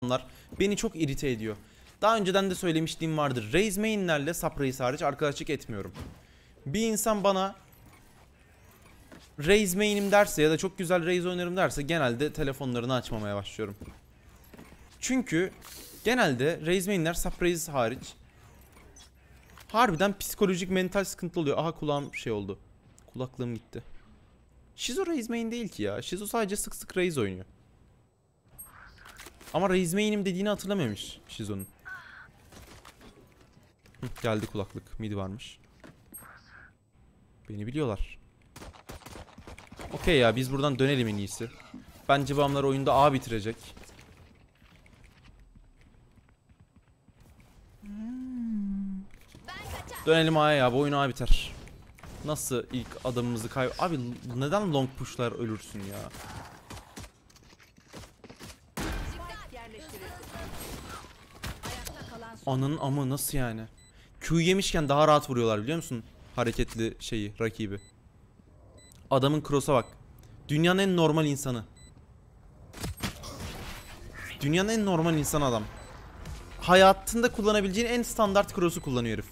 adamlar beni çok irite ediyor. Daha önceden de söylemişliğim vardır. Raze main'lerle sap Raze hariç arkadaşlık etmiyorum. Bir insan bana Raze main'im derse ya da çok güzel Raze oynarım derse genelde telefonlarını açmamaya başlıyorum. Çünkü genelde Raze main'ler sap Raze hariç harbiden psikolojik mental sıkıntı oluyor. Aha kulağım şey oldu. Kulaklığım gitti. Shizo Raze main değil ki ya. Shizo sadece sık sık Raze oynuyor. Ama Raze main'im dediğini hatırlamıyormuş Shizo'nun. Geldi kulaklık. Mid varmış. Beni biliyorlar. Okey ya, biz buradan dönelim en iyisi. Bence bu adamlar oyunda A bitirecek. Dönelim A'ya ya, bu oyun A biter. Nasıl ilk adamımızı Abi neden long pushlar ölürsün ya? Ananın amı nasıl yani? Q yemişken daha rahat vuruyorlar biliyor musun? Hareketli şeyi, rakibi. Adamın cross'a bak. Dünyanın en normal insanı. Dünyanın en normal insan adam. Hayatında kullanabileceğin en standart cross'u kullanıyor herif.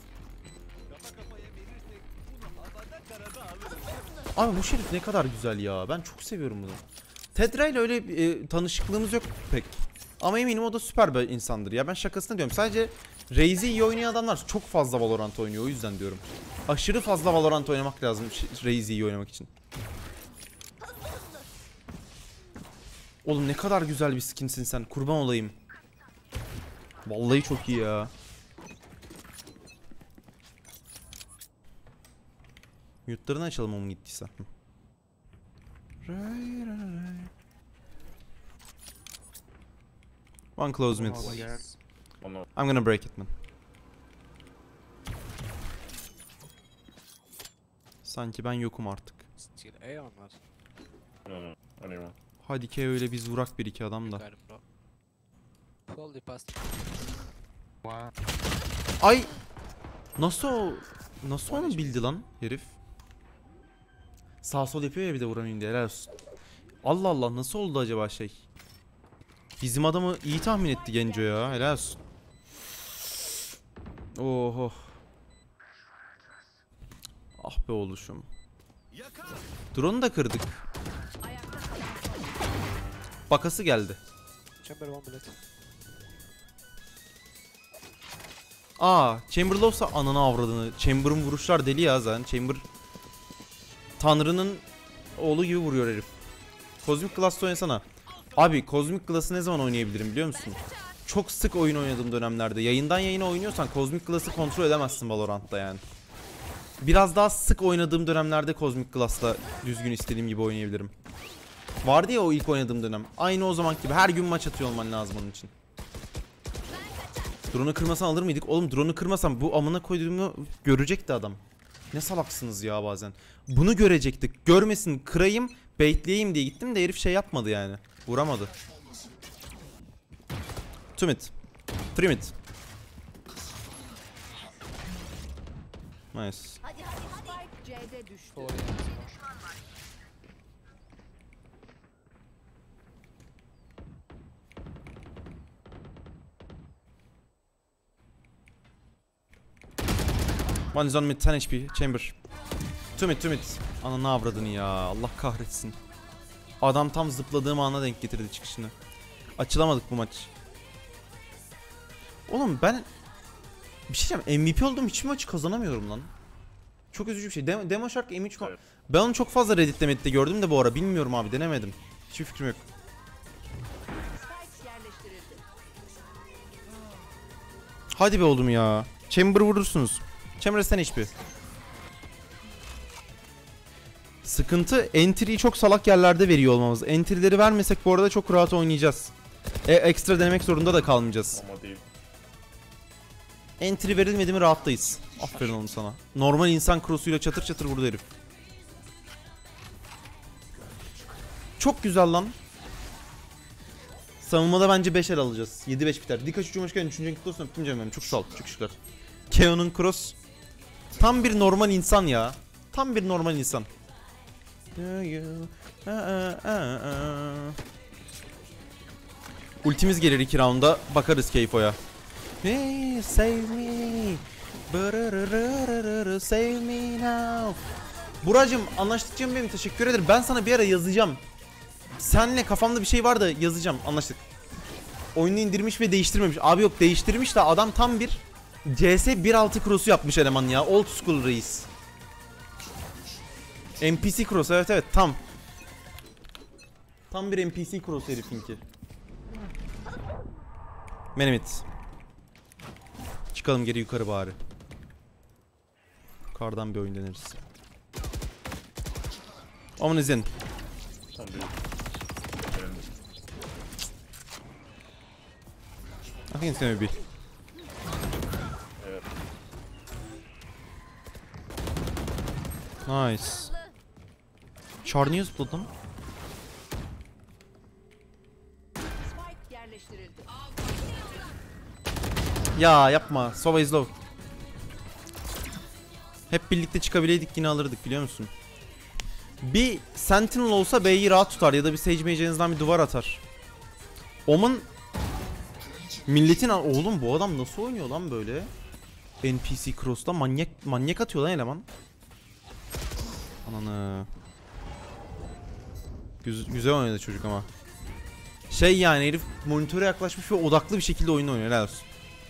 Abi bu şerif ne kadar güzel ya. Ben çok seviyorum bunu. Tedra ile öyle tanışıklığımız yok pek. Ama eminim o da süper bir insandır ya. Ben şakasına diyorum. Sadece Raze'i iyi oynayan adamlar çok fazla Valorant oynuyor. O yüzden diyorum. Aşırı fazla Valorant oynamak lazım Raze'i iyi oynamak için. Oğlum ne kadar güzel bir skinsin sen. Kurban olayım. Vallahi çok iyi ya. Mute'larını açalım onun gittiyse. One close mid. I'm gonna break it man. Sanki ben yokum artık. Hadi ki öyle biz vurak bir iki adam da. Ay! Nasıl onu bildi lan herif? Sağ sol yapıyor ya bir de vuramıyorum diye, helal olsun. Allah Allah, nasıl oldu acaba şey? Bizim adamı iyi tahmin etti Genco ya, helal olsun. Oho. Ah be oluşum. Drone'u da kırdık. Bakası geldi. Chamber'lowsa ananı avradını. Chamber'ın vuruşlar deli ya zaten. Chamber Tanrı'nın oğlu gibi vuruyor herif. Cosmic Glass'ta oynasana. Abi Cosmic Glass'ı ne zaman oynayabilirim biliyor musun? Çok sık oyun oynadığım dönemlerde. Yayından yayına oynuyorsan Cosmic Glass'ı kontrol edemezsin Valorant'ta yani. Biraz daha sık oynadığım dönemlerde Cosmic Glass'la düzgün istediğim gibi oynayabilirim. Vardı ya o ilk oynadığım dönem. Aynı o zaman gibi her gün maç atıyor olman lazım onun için. Drone'u kırmasan alır mıydık? Oğlum drone'u kırmasam bu amına koyduğumu görecekti adam. Ne salaksınız ya bazen. Bunu görecektik. Görmesin, kırayım, baitleyeyim diye gittim de herif şey yapmadı yani. Vuramadı. 2 mid. 3 mid. Nice. One is on mid, 10 HP, chamber. 2 mid, 2 mid. Ananı avradını ya, Allah kahretsin. Adam tam zıpladığım ana denk getirdi çıkışını. Açılamadık bu maç. Oğlum ben bir şey diyeceğim, MVP olduğum hiçbir maçı kazanamıyorum lan. Çok üzücü bir şey. Demo Shark M3 Evet. Ben onu çok fazla Reddit'te Medit'te gördüm de bu ara. Bilmiyorum abi, denemedim. Hiçbir fikrim yok. Hadi be oğlum ya. Chamber vurursunuz. Chamber'a sen hiçbir. Sıkıntı entry'yi çok salak yerlerde veriyor olmamız. Entry'leri vermesek bu arada çok rahat oynayacağız. Ekstra denemek zorunda da kalmayacağız. Ama değil. Entry verilmedi mi rahattayız. Aferin oğlum sana. Normal insan cross'uyla çatır çatır vurdu herif. Çok güzel lan. Savunmada bence 5'er alacağız. 7-5 biter. Dikkat uçurmuşken 3. renk olsun, öptüm canım benim. Çok sağ ol. Çok şükür. Keo'nun cross. Tam bir normal insan ya. Tam bir normal insan. Ultimiz gelir 2 rounda. Bakarız Keyfo'ya. Hey, save me. Save me now. Buracım, anlaştık benim, teşekkür ederim. Ben sana bir ara yazacağım. Senle kafamda bir şey var da yazacağım, anlaştık. Oyunu indirmiş ve değiştirmemiş. Abi yok, değiştirmiş de adam tam bir CS 1.6 cross'u yapmış eleman ya. Old school reis. NPC cross, evet tam. Tam bir NPC cross herifinki. Menemit. Çıkalım geri yukarı bari. Yukarıdan bir oyun deneriz. Omen is in. I think it's gonna be. Evet. Nice. Char niye zıpladım? Ya yapma. Sova is low. Hep birlikte çıkabileydik yine alırdık, biliyor musun? Bir Sentinel olsa B'yi rahat tutar ya da bir Sage Mage'inizden bir duvar atar. Omen milletin... Oğlum bu adam nasıl oynuyor lan böyle? NPC Cross'ta manyak atıyor lan eleman. Ananı. Güzel oynadı çocuk ama. Şey yani, herif monitöre yaklaşmış ve odaklı bir şekilde oyunu oynuyor. Helal olsun.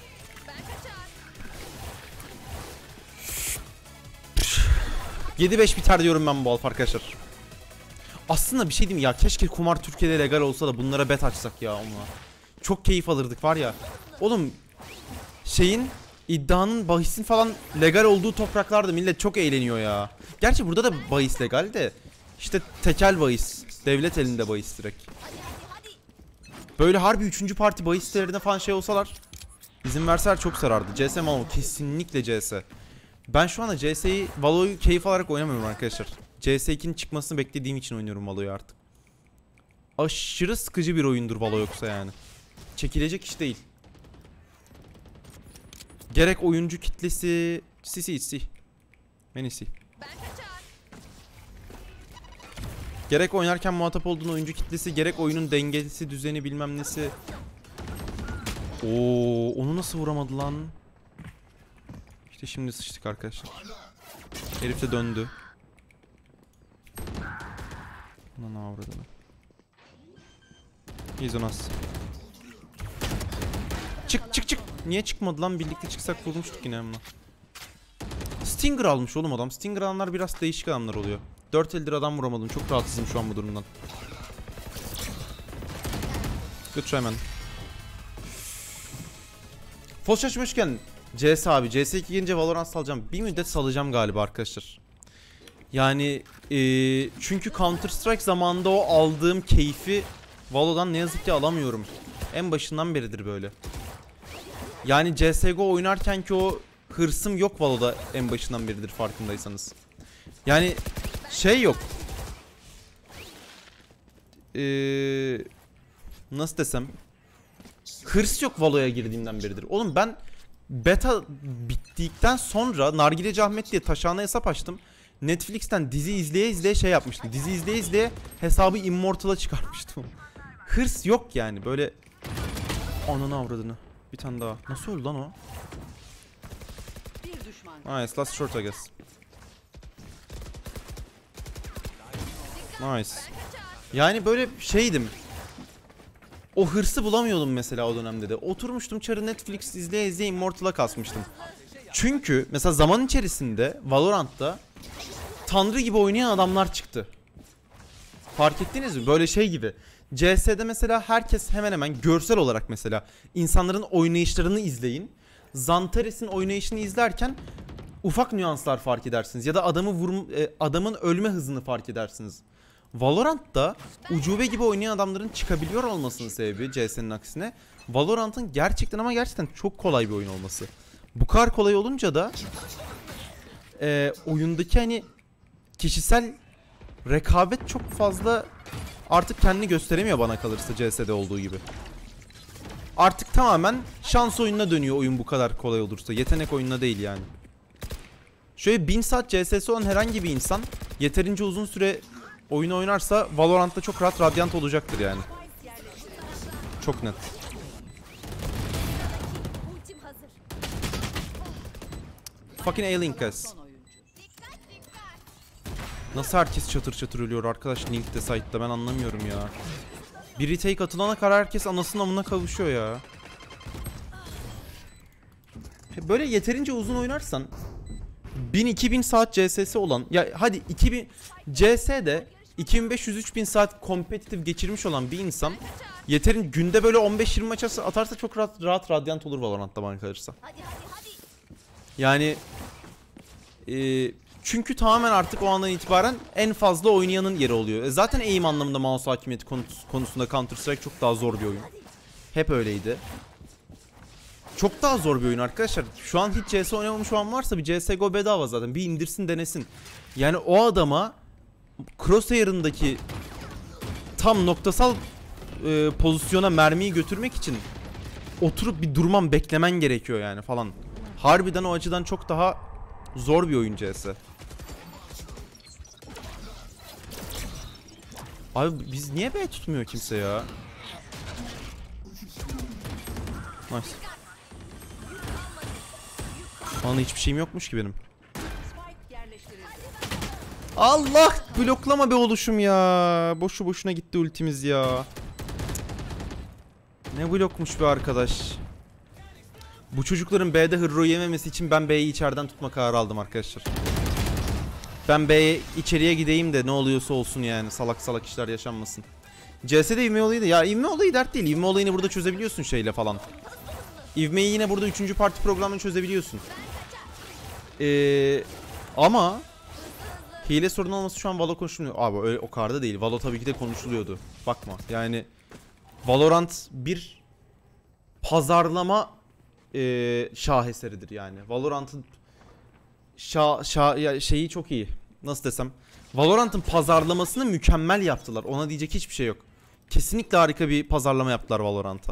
7-5 biter diyorum ben bu alf arkadaşlar. Aslında bir şey diyeyim ya, keşke kumar Türkiye'de legal olsa da bunlara bet açsak ya onunla. Çok keyif alırdık var ya. Oğlum şeyin, iddianın, bahisin falan legal olduğu topraklarda millet çok eğleniyor ya. Gerçi burada da bahis legal de. İşte tekel bahis. Devlet elinde bahis direkt. Böyle harbi 3. parti bahis sitelerine falan şey olsalar, izin verseler çok sarardı. CS Malo kesinlikle CS. Ben şu anda CS'yi, Valo'yu keyif alarak oynamıyorum arkadaşlar. CS2'nin çıkmasını beklediğim için oynuyorum Valo'yu artık. Aşırı sıkıcı bir oyundur Valo yoksa yani. Çekilecek iş değil. Gerek oyuncu kitlesi... Si. Menisi. Gerek oynarken muhatap olduğun oyuncu kitlesi, gerek oyunun dengesi, düzeni, bilmem nesi. Oo, onu nasıl vuramadı lan? İşte şimdi sıçtık arkadaşlar. Herif de döndü. Buna ne avradını. İzonas. Çık. Niye çıkmadı lan? Birlikte çıksak vurmuştuk yine ama. Stinger almış oğlum adam. Stinger alanlar biraz değişik adamlar oluyor. 4 eldir adam vuramadım. Çok rahatsızım şu an bu durumdan. Good try man. Fos şaşmışken CS abi. CS2 gelince Valorant salacağım. Bir müddet salacağım galiba arkadaşlar. Yani çünkü Counter Strike zamanında o aldığım keyfi Valo'dan ne yazık ki alamıyorum. En başından beridir böyle. Yani CSGO oynarken ki o hırsım yok Valo'da en başından beridir, farkındaysanız. Yani şey yok. Nasıl desem? Hırs yok Valo'ya girdiğimden beridir. Oğlum ben beta bittikten sonra Nargileci Ahmet diye taşağına hesap açtım. Netflix'ten dizi izleye şey yapmıştım. Dizi izleye hesabı Immortal'a çıkarmıştım. Hırs yok yani böyle. Ananı avradını. Bir tane daha. Nasıl öldü lan o? Nice, last short I guess. Nice. Yani böyle şeydim. O hırsı bulamıyordum mesela o dönemde de. Oturmuştum çarı Netflix izleye Immortal'a kasmıştım. Çünkü mesela zaman içerisinde Valorant'ta tanrı gibi oynayan adamlar çıktı. Fark ettiniz mi? Böyle şey gibi. CS'de mesela herkes hemen hemen görsel olarak mesela insanların oynayışlarını izleyin. Zantares'in oynayışını izlerken ufak nüanslar fark edersiniz. Ya da adamın ölme hızını fark edersiniz. Valorant'ta ucube gibi oynayan adamların çıkabiliyor olmasının sebebi CS'nin aksine Valorant'ın gerçekten ama gerçekten çok kolay bir oyun olması. Bu kadar kolay olunca da oyundaki hani kişisel rekabet çok fazla artık kendini gösteremiyor bana kalırsa CS'de olduğu gibi. Artık tamamen şans oyununa dönüyor oyun bu kadar kolay olursa. Yetenek oyununa değil yani. Şöyle 1000 saat CS'si olan herhangi bir insan yeterince uzun süre oyunu oynarsa Valorant'ta çok rahat Radiant olacaktır yani. Çok net. Ultim hazır. Fucking alien kız. Nasıl herkes çatır çatır ölüyor arkadaş Link'te site'da, ben anlamıyorum ya. Bir retake atılana kadar herkes anasının amına kavuşuyor ya. Böyle yeterince uzun oynarsan 1000-2000 saat CS'si olan, ya hadi 2000 CS'de 2500-3000 saat kompetitif geçirmiş olan bir insan yeterin günde böyle 15-20 maç atarsa çok rahat Radiant olur Valorant'ta bana kalırsa. Yani çünkü tamamen artık o andan itibaren en fazla oynayanın yeri oluyor. Zaten aim anlamında mouse hakimiyeti konusunda Counter Strike çok daha zor bir oyun. Hep öyleydi. Çok daha zor bir oyun arkadaşlar. Şu an hiç CS oynamamış olan varsa bir CSGO bedava zaten. Bir indirsin denesin. Yani o adama Crosshair'ındaki tam noktasal pozisyona mermiyi götürmek için oturup bir durman, beklemen gerekiyor yani falan. Harbiden o açıdan çok daha zor bir oyun CS. Abi biz niye B tutmuyor kimse ya? Nice. Bana hiçbir şeyim yokmuş ki benim. Allah, bloklama be oluşum ya. Boşu boşuna gitti ultimiz ya. Ne blokmuş be arkadaş. Bu çocukların B'de hırro yememesi için ben B'yi içeriden tutma kararı aldım arkadaşlar. Ben B'ye içeriye gideyim de ne oluyorsa olsun yani. Salak salak işler yaşanmasın. CS'de ivme olayı da, ya ivme olayı dert değil. İvme olayını burada çözebiliyorsun şeyle falan. İvmeyi yine burada 3. parti programını çözebiliyorsun. Ama hile sorun olması şu an Valo konuşulmuyor. Abi öyle o kadar da değil. Valo tabii ki de konuşuluyordu. Bakma yani Valorant bir pazarlama şaheseridir yani. Valorant'ın şeyi çok iyi. Nasıl desem? Valorant'ın pazarlamasını mükemmel yaptılar. Ona diyecek hiçbir şey yok. Kesinlikle harika bir pazarlama yaptılar Valorant'a.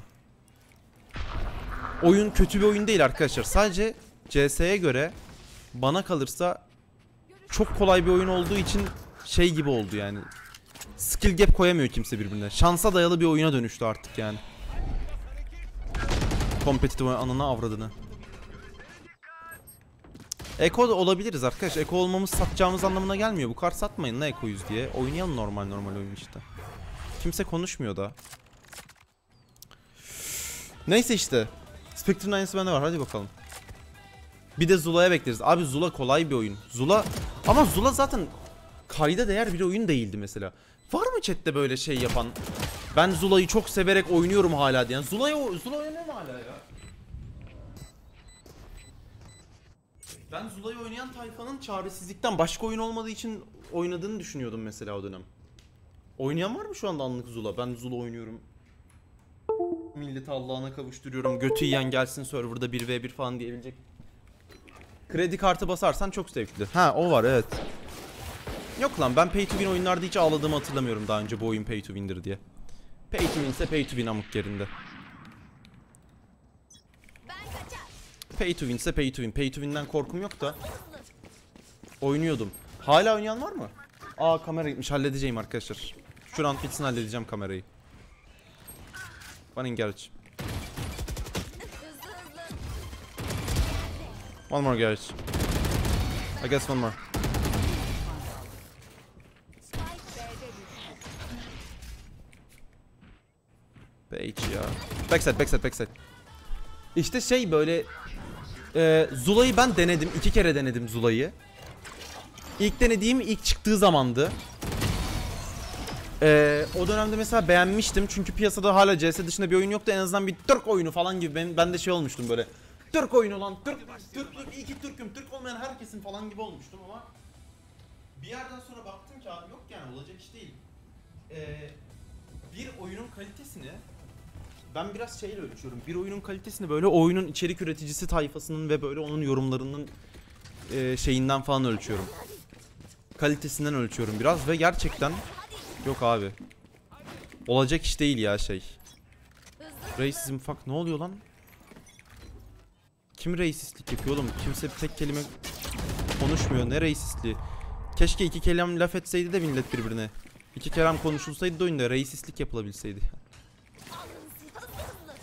Oyun kötü bir oyun değil arkadaşlar. Sadece CS'ye göre bana kalırsa çok kolay bir oyun olduğu için şey gibi oldu yani. Skill gap koyamıyor kimse birbirine. Şansa dayalı bir oyuna dönüştü artık yani. Kompetitif anına avradını. Eko da olabiliriz arkadaş. Eko olmamız satacağımız anlamına gelmiyor. Bu kart satmayın la Eko'yuz diye. Oynayalım normal oyun işte. Kimse konuşmuyor da. Neyse işte. Spectre'ın aynısı bende var. Hadi bakalım. Bir de Zula'ya bekleriz. Abi Zula kolay bir oyun. Zula, ama Zula zaten kayda değer bir oyun değildi mesela. Var mı chatte böyle şey yapan? Ben Zula'yı çok severek oynuyorum hala diyen. Zula oynuyor mu hala ya? Ben Zula'yı oynayan tayfanın çaresizlikten başka oyun olmadığı için oynadığını düşünüyordum mesela o dönem. Oynayan var mı şu anda anlık Zula? Ben Zula oynuyorum. Milleti Allah'ına kavuşturuyorum. Götü yiyen gelsin serverda 1v1 falan diyebilecek. Kredi kartı basarsan çok zevkli. Ha o var evet. Yok lan, ben pay to win oyunlarda hiç ağladığımı hatırlamıyorum daha önce bu oyun pay to win'dir diye. Pay to win ise pay to win amık yerinde. Pay to win ise pay to win. Pay to win'den korkum yok da. Oynuyordum. Hala oynayan var mı? Aa kamera gitmiş, halledeceğim arkadaşlar. Şu round bitsin, halledeceğim kamerayı. One in garage. One more garage. I guess one more. Page ya. Backside. İşte şey böyle Zula'yı ben denedim. 2 kere denedim Zula'yı. İlk denediğim ilk çıktığı zamandı. O dönemde mesela beğenmiştim. Çünkü piyasada hala CS dışında bir oyun yoktu. En azından bir Türk oyunu falan gibi. Ben de şey olmuştum böyle. Türk oyunu lan. Türklük, iyi ki Türk'üm. Türk olmayan herkesin falan gibi olmuştum ama bir yerden sonra baktım ki abi yok yani, olacak iş değil. Bir oyunun kalitesini ben biraz şeyle ölçüyorum. Bir oyunun kalitesini böyle oyunun içerik üreticisi tayfasının ve böyle onun yorumlarının şeyinden falan ölçüyorum. Kalitesinden ölçüyorum biraz ve gerçekten yok abi. Olacak iş değil ya şey. Racism fuck, ne oluyor lan? Kim racistlik yapıyor oğlum? Kimse bir tek kelime konuşmuyor. Ne racistliği? Keşke 2 kelam laf etseydi de millet birbirine. 2 kelam konuşulsaydı da oyunda racistlik yapılabilseydi.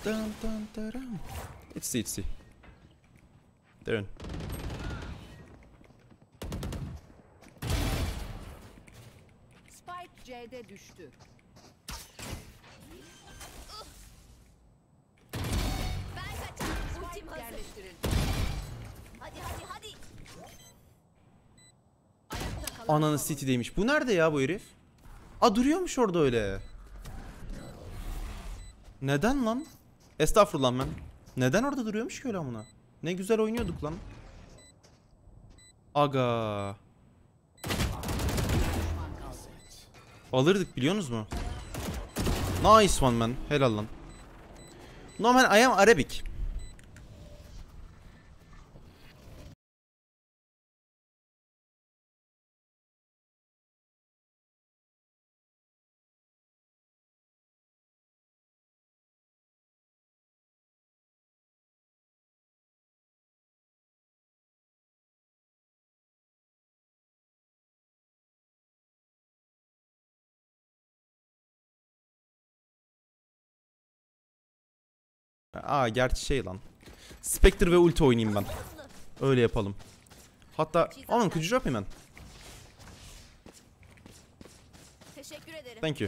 Dun dun dun. It's C. Dön. Spike C'de düştü. Ben kaçar. Ultim Spike hazır. yerleştirildi. Hadi. Ayakta kalan Ananı son City'deymiş. Bu nerede ya bu herif? Aa duruyormuş orada öyle. Neden lan? Estağfurullah ben. Neden orada duruyormuş ki öyle amına? Ne güzel oynuyorduk lan. Aga. Alırdık biliyorsunuz mu? Nice one man. Helal lan. No man I am Arabic. Aa gerçi şey lan. Spectre ve ulti oynayayım ben. Öyle yapalım. Hatta oğlum could you drop him man? Teşekkür ederim. Thank you.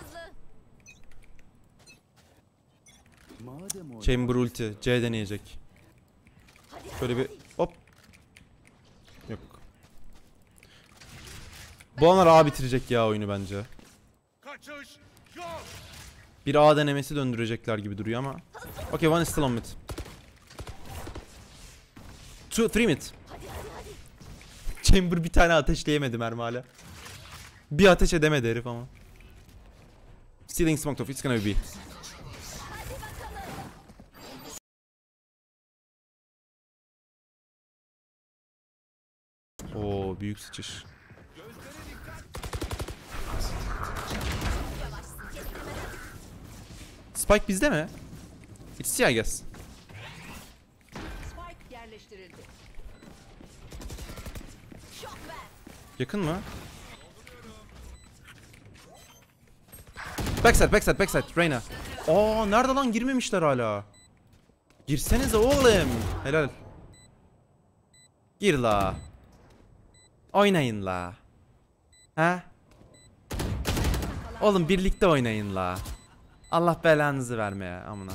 Hızlı. Chamber ulti. C deneyecek. Şöyle bir hop. Yok. Bu anlar A bitirecek ya oyunu bence. Kaçış yok. Bir A denemesi döndürecekler gibi duruyor ama. Okay, one is still on mid. 3 mid. Chamber bir tane ateşleyemedi mermi hala. Bir ateş edemedi herif ama. Stealing smoked off, it's gonna be B. Oo büyük sıçış. Spike bizde mi? It's C I guess. Spike yerleştirildi. Şok ver. Yakın mı? Backside, Reyna. Aa nerede lan girmemişler hala. Girsenize oğlum. Helal. Gir la. Oynayın la. Ha? Oğlum birlikte oynayın la. Allah belanızı verme ya amına.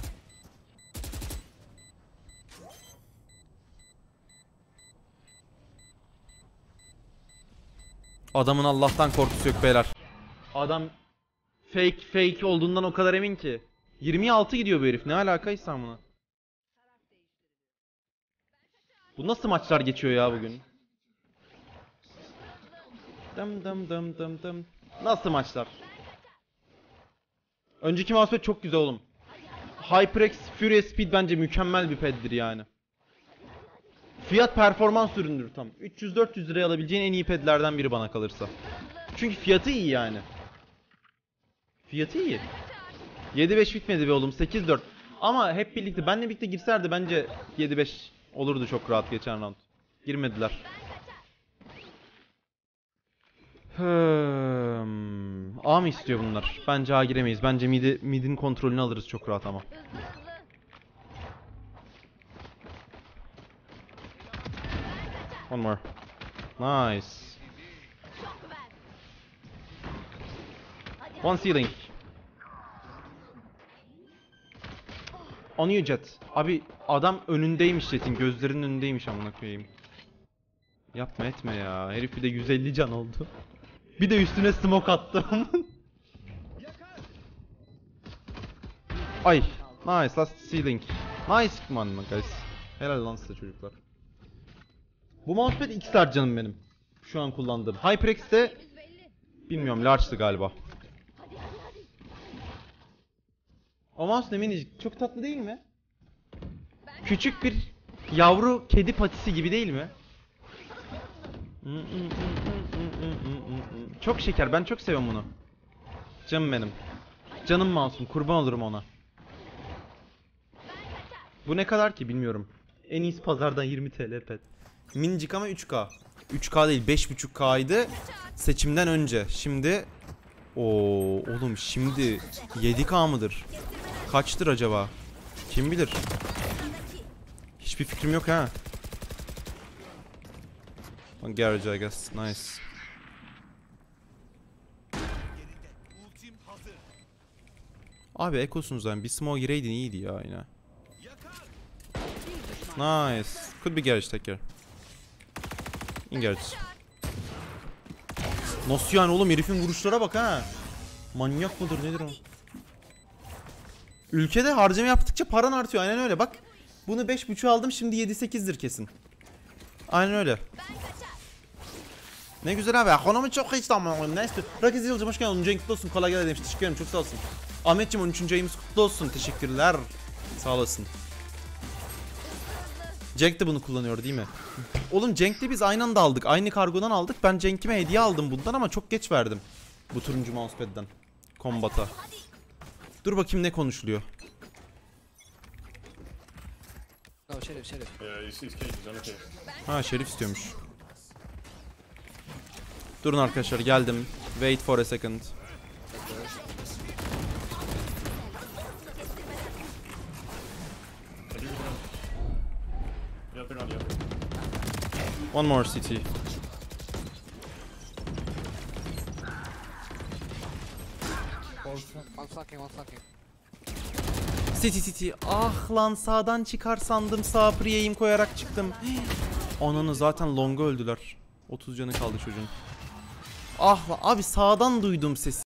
Adamın Allah'tan korkusu yok beyler. Adam fake olduğundan o kadar emin ki. 26 gidiyor bu herif. Ne alakaysa buna. Bu nasıl maçlar geçiyor ya bugün? Dım. Nasıl maçlar? Önceki mousepad çok güzel oğlum. HyperX Fury Speed bence mükemmel bir pad'dir yani. Fiyat performans üründür tam. 300-400 liraya alabileceğin en iyi pad'lerden biri bana kalırsa. Çünkü fiyatı iyi yani. Fiyatı iyi. 7-5 bitmedi be oğlum, 8-4. Ama hep birlikte, benle birlikte girserdi bence 7-5 olurdu çok rahat geçen round. Girmediler. A mı istiyor bunlar? Bence A giremeyiz. Bence mid'in kontrolünü alırız çok rahat ama. One more. Nice. One ceiling. On you Jet. Abi adam önündeymiş Jet'in. Gözlerinin önündeymiş amına koyayım. Yapma etme ya. Herif bir de 150 can oldu. Bir de üstüne smoke attım. Ay. Nice last ceiling. Nice man guys. Helal lan size çocuklar. Bu mousepad X-Star canım benim. Şu an kullandığım. HyperX de bilmiyorum large'tı galiba. O mouse ne minicik. Çok tatlı değil mi? Küçük bir yavru kedi patisi gibi değil mi? Çok şeker. Ben çok seviyorum bunu. Canım benim. Canım mouse'um. Kurban olurum ona. Bu ne kadar ki bilmiyorum. En iyisi pazardan 20 TL pet. Minicik ama 3K. 3K değil 5.5K'ydı seçimden önce. Şimdi oğlum şimdi 7K mıdır? Kaçtır acaba? Kim bilir? Hiçbir fikrim yok ha. Garage I guess. Nice. Yerinde. Ultim hazır. Abi ekosunuz yani. Bir smoke gireydin iyiydi ya yine. Yakar. Bir düşman. Nice. Could be garage, take care. In garage. Nasıl yani oğlum, herifin vuruşlara bak ha. Manyak mıdır nedir o? Ülkede harcama yaptıkça paran artıyor, aynen öyle bak. Bunu 5.5'a aldım, şimdi 7-8'dir kesin. Aynen öyle. Ne güzel abi, ekonomi çok hiç tamam. Neyse. Rakiz Yılcım hoş geldin. 10. ayın kutlu olsun. Kolay gelsin demiş. Teşekkür ederim. Çok sağ olsun. Ahmetciğim 13. ayımız kutlu olsun. Teşekkürler. Sağ olasın. Cenk de bunu kullanıyor değil mi? Oğlum Cenk'le biz aynı anda aldık. Aynı kargodan aldık. Ben Cenk'ime hediye aldım bundan ama çok geç verdim. Bu turuncu mousepad'den. Combat'a. Dur bakayım ne konuşuluyor. No, Şerif. Yeah, he's caged, he's on a cage. Ha, Şerif istiyormuş. Durun arkadaşlar, geldim. Wait for a second. Yeah, they're on the upper. One more CT. One flanking. CT. Ah lan, sağdan çıkar sandım. Sağ pre-aim koyarak çıktım. Ananı, zaten long'a öldüler. 30 canı kaldı çocuğun. Ah lan abi, sağdan duydum sesi.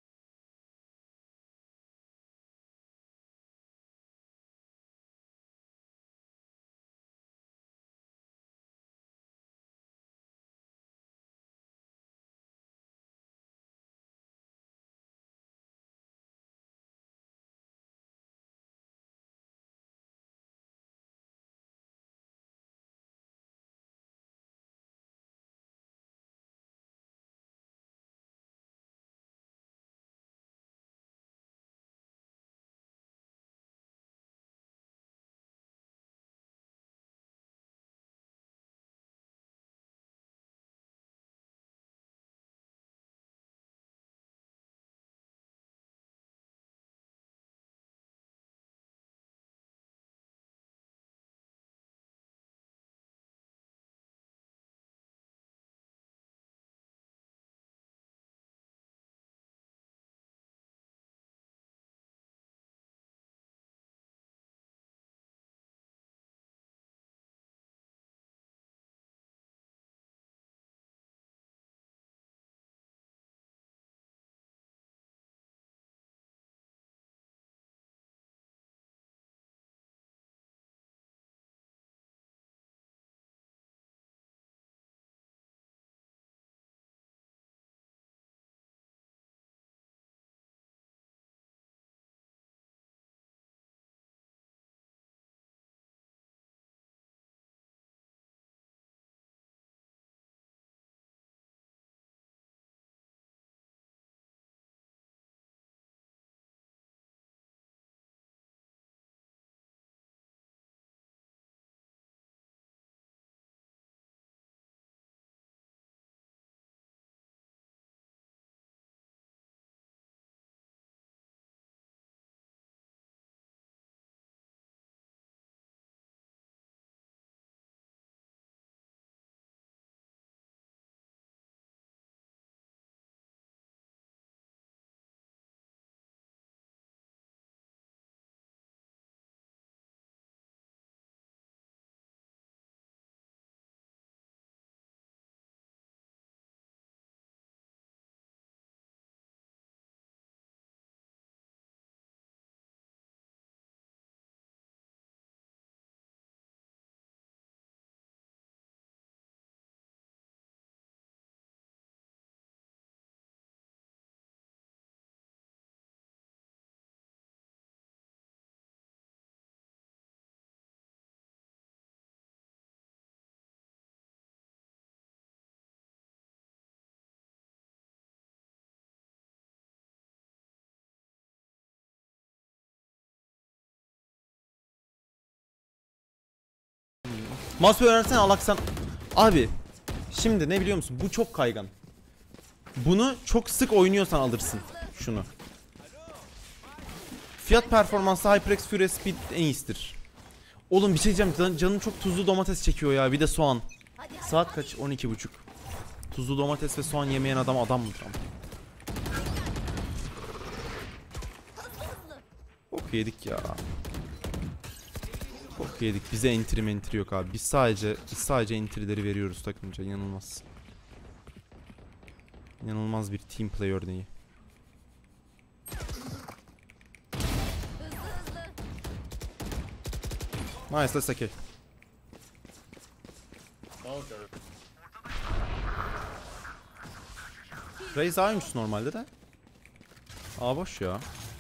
Mouse öğrensene Alaksan. Abi şimdi ne biliyor musun? Bu çok kaygan. Bunu çok sık oynuyorsan alırsın şunu. Fiyat performansı HyperX Fury Speed en iyisidir. Oğlum bir şey diyeceğim. Canım çok tuzlu domates çekiyor ya. Bir de soğan. Saat kaç? 12:30. Tuzlu domates ve soğan yemeyen adam mıdır ama? Bok yedik ya. Bok yedik. Bize entry yok abi. Biz sadece entry'leri veriyoruz takımca. İnanılmaz. İnanılmaz bir team play örneği. Nice, let's okay. Okay. Raze A'ymış normalde de. A boş ya.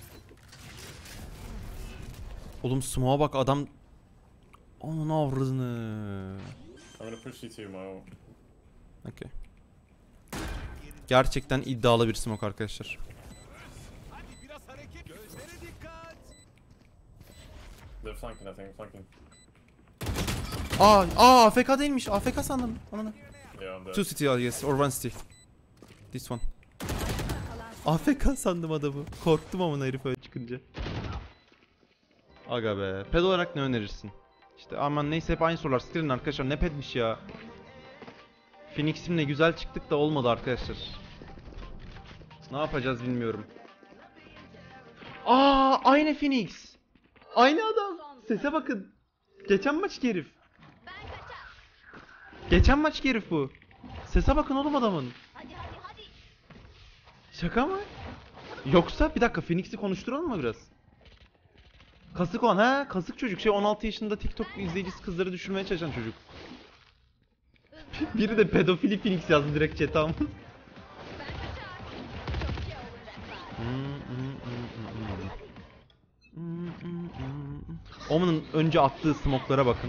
Oğlum smoke'a bak adam. Onun avradını. I'm gonna push CT my ult. Okay. Gerçekten iddialı bir smoke arkadaşlar. Hadi biraz hareket. Gözlere dikkat. They're flanking, I think. Flanking. AFK değilmiş. AFK sandım. Ananı. Yeah, I'm dead. Two city yes or one city. This one. AFK sandım adamı. Korktum ama herif öyle çıkınca. Aga be. Ped olarak ne önerirsin? İşte aman neyse hep aynı sorular. Siktirin arkadaşlar ne pedmiş ya. Phoenix'imle güzel çıktık da olmadı arkadaşlar. Ne yapacağız bilmiyorum. Aynı Phoenix. Aynı adam. Sese bakın. Geçen maç herif. Geçen maç herif bu. Sese bakın oğlum adamın. Hadi. Şaka mı? Yoksa bir dakika Phoenix'i konuşturalım mı biraz? Kasık olan ha? Kasık çocuk 16 yaşında TikTok izleyicisi kızları düşürmeye çalışan çocuk. Biri de pedofili Phoenix yazdı direkt chat'e ama. Omen'ın önce attığı smoke'lara bakın.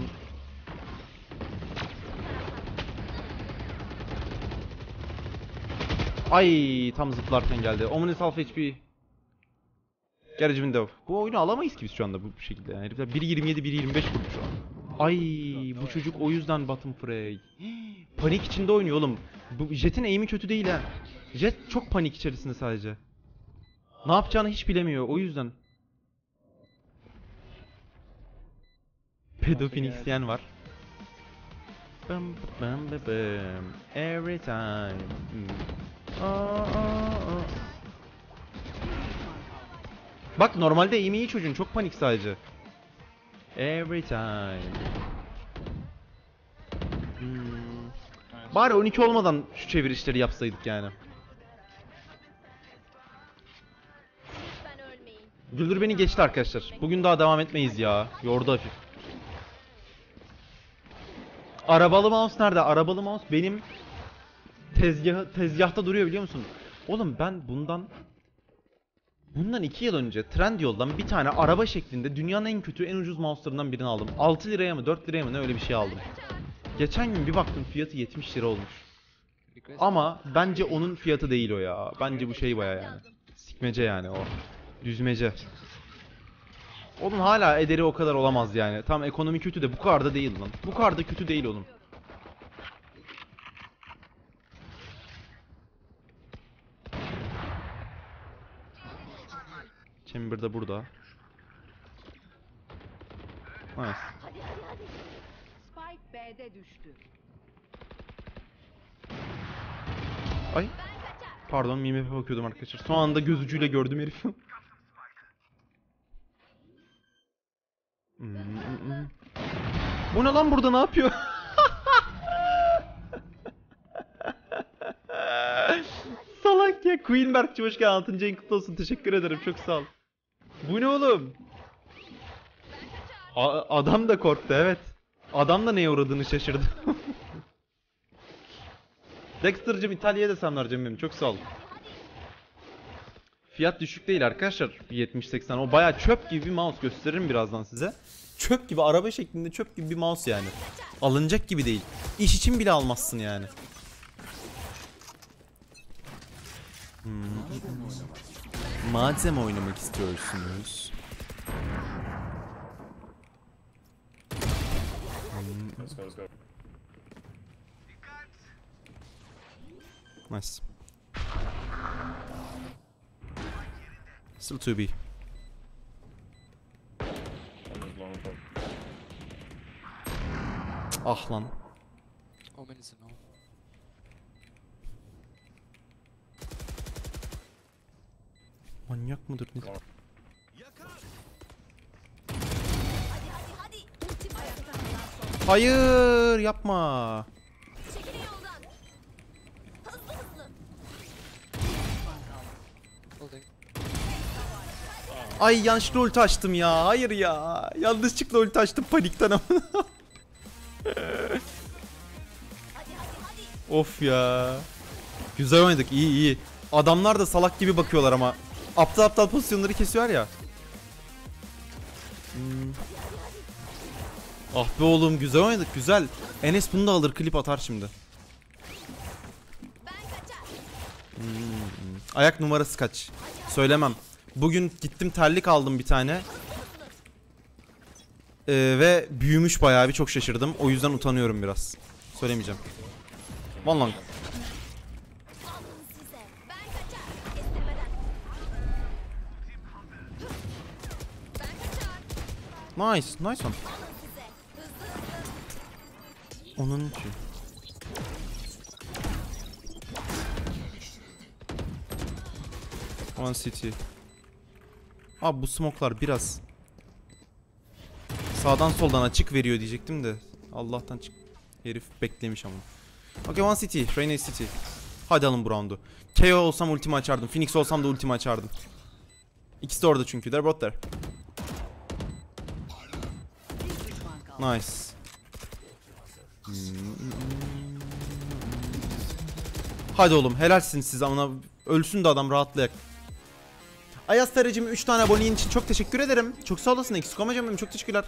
Ay tam zıplarken geldi. Omen is half HP. Garage window. Bu oyunu alamayız ki biz şu anda bu şekilde yani. Herifler 1.27 1.25 vurdu şu an. Ay bu çocuk o yüzden bottom frag. Panik içinde oynuyor oğlum. Bu Jet'in aim'i kötü değil ha. Jet çok panik içerisinde sadece. Ne yapacağını hiç bilemiyor o yüzden. Pedophoenix diyen var. Bum bum bum bum. Every time. Bak normalde aim'i iyi çocuğun çok panik sadece. Every time. Bari 12 olmadan şu çevirişleri yapsaydık yani. Ben ölmeyin. Güldür beni geçti arkadaşlar. Bugün daha devam etmeyiz ya. Yordu hafif. Arabalı mouse nerede? Arabalı mouse benim tezgahta duruyor biliyor musun? Oğlum ben bundan 2 yıl önce Trendyol'dan bir tane araba şeklinde dünyanın en kötü en ucuz mouse'larından birini aldım. 6 liraya mı 4 liraya mı ne öyle bir şey aldım. Geçen gün bir baktım fiyatı 70 lira olmuş. Ama bence onun fiyatı değil o ya. Bence bu şey baya yani. Sikmece yani o. Düzmece. Onun hala ederi o kadar olamaz yani. Tam ekonomi kötü de bu kadar da değil lan. Bu kadar da kötü değil oğlum. Chamber da burada. Nice. Spike B'de düştü. Ay. Pardon mim'e bakıyordum arkadaşlar. Son anda göz ucuyla gördüm herifi. Bu ne lan burada ne yapıyor? Salak ya. Queenberg'ci hoş geldin. 6. ayın kutlu olsun. Teşekkür ederim. Çok sağ ol. Bu ne oğlum? Adam da korktu evet. Adam da neye uğradığını şaşırdı. Dexter'cım İtalya'ya da selamlar canım benim. Çok sağ ol. Fiyat düşük değil arkadaşlar. 70-80 o bayağı çöp gibi bir mouse gösteririm birazdan size. Çöp gibi araba şeklinde çöp gibi bir mouse yani. Alınacak gibi değil. İş için bile almazsın yani. Malzeme oynamak istiyorsunuz. Let's go, let's go. Nice. Still 2B. Ah lan. Omen is a no. Manyak mıdır? Ne? Yakar. Hadi. Ultim ayakta kalan son. Hayır yapma. Çekilin yoldan. Hızlı. Holding. Ay yanlışlıkla ulti açtım ya. Hayır ya. Yanlışlıkla ulti açtım panikten ama. Hadi. Of ya. Güzel oynadık. İyi. Adamlar da salak gibi bakıyorlar ama. Aptal pozisyonları kesiyor ya. Ah be oğlum güzel oynadık güzel. Enes bunu da alır klip atar şimdi. Ben kaçar. Ayak numarası kaç? Söylemem. Bugün gittim terlik aldım bir tane. Ve büyümüş bayağı bir çok şaşırdım. O yüzden utanıyorum biraz. Söylemeyeceğim. Vallahi. Alın size. Ben kaçar. İstemeden. Ben kaçar. Nice one. Alın size. Hızlı. Onun için. One city. Abi bu smoke'lar biraz sağdan soldan açık veriyor diyecektim de Allah'tan çık. Herif beklemiş ama. Okay, one city. Reyna city. Hadi alın bu round'u. KO olsam ultimi açardım. Phoenix olsam da ultimi açardım. İkisi de orada çünkü. They're both there. Bir düşman kaldı. Nice. Hadi oğlum helalsin siz ama ölsün de adam rahatlayak. Ayaz Tarıcım 3 tane aboneyin için çok teşekkür ederim. Çok sağ olasın eksik olmayacağım benim çok teşekkürler.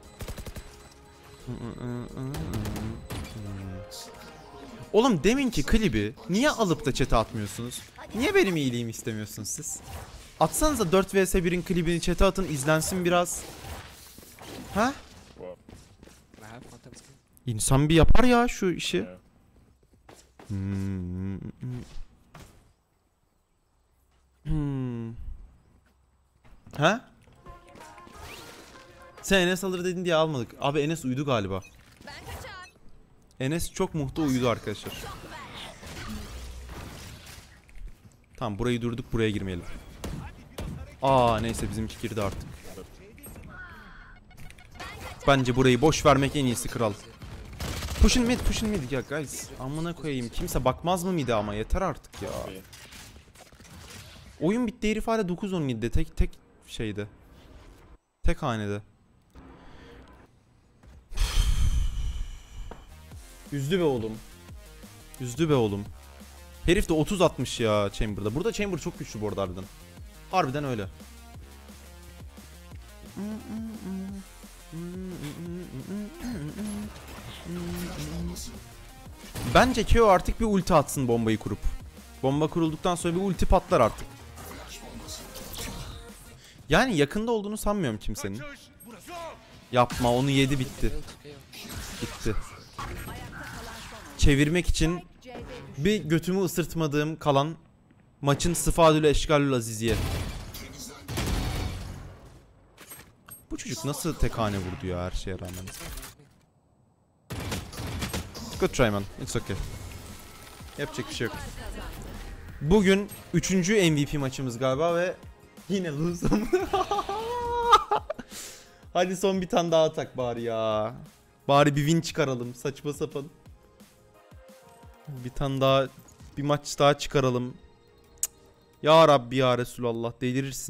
Oğlum deminki klibi niye alıp da chat'e atmıyorsunuz? Niye benim iyiliğimi istemiyorsunuz siz? Atsanıza 4 vs 1'in klibini chat'e atın izlensin biraz. Ha? What? I have one time skin. İnsan bir yapar ya şu işi. Yeah. Ha? Sen Enes alır dedin diye almadık. Abi Enes uyudu galiba. Ben kaçar. Enes çok muhtu uyudu arkadaşlar. Tamam burayı durduk buraya girmeyelim. Neyse bizimki girdi artık. Bence burayı boş vermek en iyisi kral. Push'un mid ya guys. Amına koyayım kimse bakmaz mı mid'e ama yeter artık ya. B. Oyun bitti herif hala 9-17'de tek şeyde. Tek hanede. Üzdü be oğlum. Üzdü be oğlum. Herif de 30 atmış ya Chamber'da. Burada Chamber çok güçlü bu arada harbiden. Harbiden öyle. Bence Keo artık bir ulti atsın bombayı kurup. Bomba kurulduktan sonra bir ulti patlar artık. Yani yakında olduğunu sanmıyorum kimsenin. Kaçış. Burası. Yapma onu yedi bitti. Build, KO. Bitti. Çevirmek için C'de düştü. bir götümü ısırtmadığım kalan maçın sıfadül eşgalül aziziye. Bu çocuk nasıl tek hane vurdu ya her şeye rağmen. Good try man. It's okay. Yapacak bir şey yok. Bugün 3. MVP maçımız galiba ve yine lose'um. Hadi son bir tane daha atak bari ya. Bari bir win çıkaralım saçma sapan. Bir tane daha bir maç daha çıkaralım. Cık. Ya Rabbi ya Resulallah delirirsin.